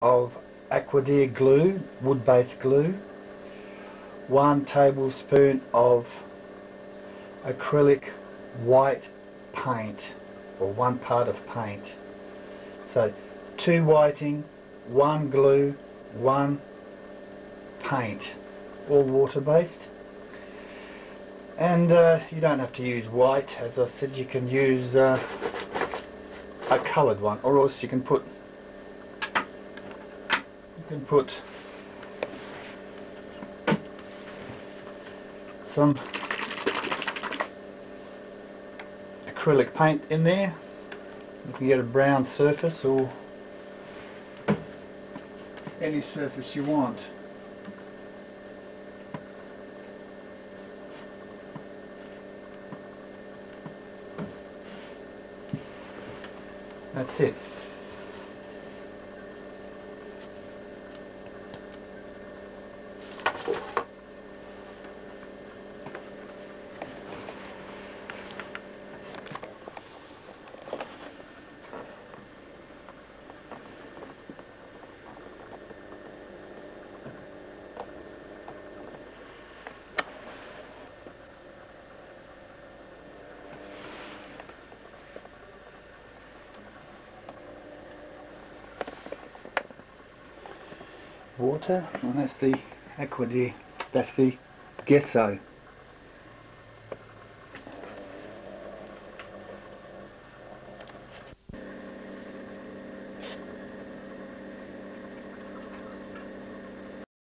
of ART.This glue, wood-based glue, 1 tablespoon of acrylic white paint, or 1 part of paint. So 2 whiting, 1 glue, 1 paint, all water-based. And you don't have to use white, as I said. You can use a coloured one, or else you can put some acrylic paint in there. You can get a brown surface or any surface you want. That's it. Water, and that's the ART.This, that's the Gesso.